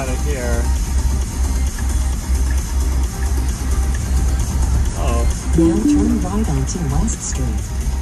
out of here. Oh. Now turn right onto West Street.